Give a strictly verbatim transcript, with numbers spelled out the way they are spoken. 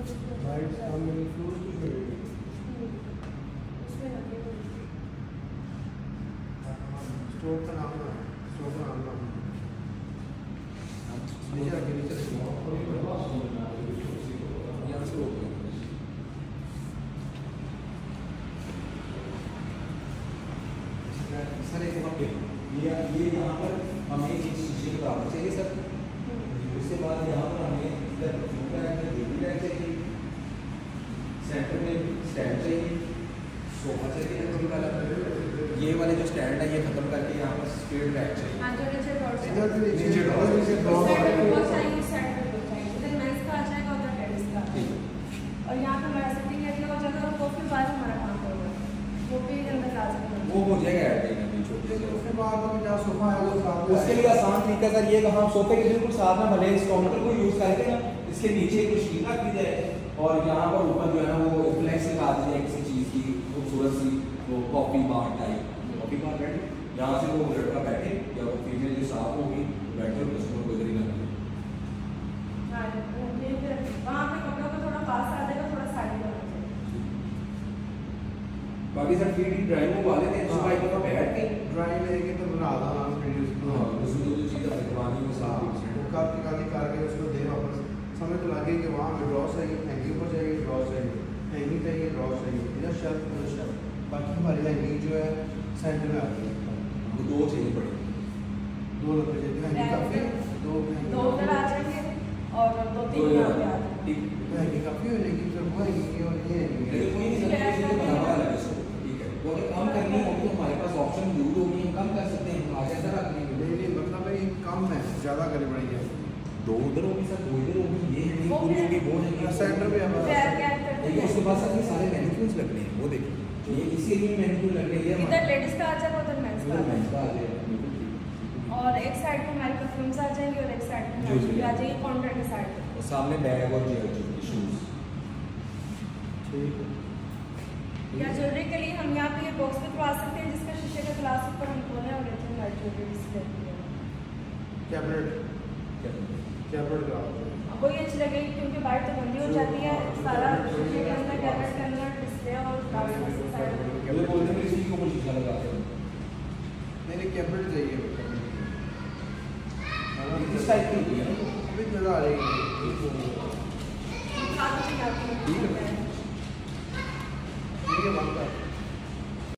Lights हम मेरे floor की करेंगे उसमें लगे हुए स्टोर का नाम है स्टोर का नाम है नीचे आके नीचे यहाँ से ओपन सर एक वक्त ये ये यहाँ पर हमें एक शीशे का बराबर चाहिए सर। उसके बाद यहाँ पर हमें इधर चाहिए, सेंटर में स्टैंड चाहिए, सोफा चाहिए। ये वाले जो स्टैंड है ये खत्म करके यहाँ पर स्ट्रेट रैक चाहिए। हाँ जो नीचे ड्रॉर इधर से नीचे नीचे ड्रॉर नीचे ड्रॉर वो चाहिए, साइड पे वो चाहिए। इधर मेंस का आ जाएगा, उधर लेडीज का आ जाएगा। और यहाँ पे हमारा सिटिंग एरिया हो जाएगा और कॉफी बार हमारा काम होगा, वो भी अंदर ला सकते हैं। वो हो जाएगा ऐड देना भी छोटे से। उसके बाद हम जहाँ सोफा है वो साथ उसके लिए आसान तरीका सर ये कि हम सोफे के बिल्कुल साथ में भले इस काउंटर को यूज़ करके ना इसके नीचे कुछ शीट रख दी जाए और यहाँ पर ऊपर जो है ना वो फ्लेक्स लगा दी जाए किसी चीज़ की खूबसूरत सी, वो coffee bar type coffee bar बैठे, यहाँ से वो लड़का बैठे या वो फीमेल जो साफ होगी बैठे और कस्टमर को इधर ही ना वहाँ पे कपड़ों को थोड़ा पास आ जाएगा, थोड़ा साइड में। बाकी सर थ्री डी ड्राइंग वाले थे जिस बाइक पर बैठ के ड्राइंग लेके तो बना रहा हूँ वीडियोस को। हाँ उसमें जो चीज़ है करवानी वो साफ वो काफी काफी करके उसको दे वापस समझ तो लगे कि वहाँ पे ड्रॉ चाहिए, हैंगिंग पर चाहिए, ड्रॉ चाहिए, हैंगिंग चाहिए, ड्रॉ चाहिए, इधर शेल्फ इधर शेल्फ। बाकी हमारी हैंगिंग जो है सेंटर में आती है। वो दो चाहिए पड़े दो लोग चाहिए हैंगिंग काफी दो दो उधर आ जाएंगे और दो तीन यहाँ पे आ जाएंगे। ठीक हैंगिंग काफी हो जाएगी, फिर वो हैंगिंग और ये हैंगिंग लेकिन कोई नहीं सर किसी को बनाना अलग है सो ठीक है। वो अगर कम करनी होगी तो हमारे पास ऑप्शन यूज होगी, हम कम कर सकते हैं, आगे ऐसा रख लेंगे। नहीं नहीं मतलब है ये कम है, ज़्यादा करनी पड़ेगी। दो उधर होगी सर, दो इधर होगी, ये नहीं पूरी होगी वो नहीं सेंटर में हमारा देखिए उसके बाद सर ये सारे मैनिक्यूर्स लगने हैं, वो देखिए ये इसी एरिया में मैनिक्यूर लगने हैं। इधर लेडीज का आ जाएगा, उधर मेंस का उधर मेंस का आ जाएगा और एक साइड पे हमारी परफ्यूम्स आ जाएंगी और एक साइड पे ज्वेलरी आ जाएगी काउंटर के साइड पे। और सामने बैग और शूज ठीक है। या ज्वेलरी के लिए हम यहाँ पे ये बॉक्स भी करवा सकते हैं जिसका शीशे का ग्लास ऊपर हम खोलें और इतनी लाइट ज्वेलरी डिस्प्ले की है। कैबिनेट कैबिनेट का अब वही अच्छी लगेगी क्योंकि बाइट तो बंदी हो जाती है, सारा शीशे के अंदर कैबिनेट के अंदर डिस्प्ले और ग्लास साइड ये बोलते हैं इसी के ऊपर शीशा लगाते हैं। मेरे कैबिनेट चाहिए इस टाइप की होती है ना, अभी नजर आ रही है।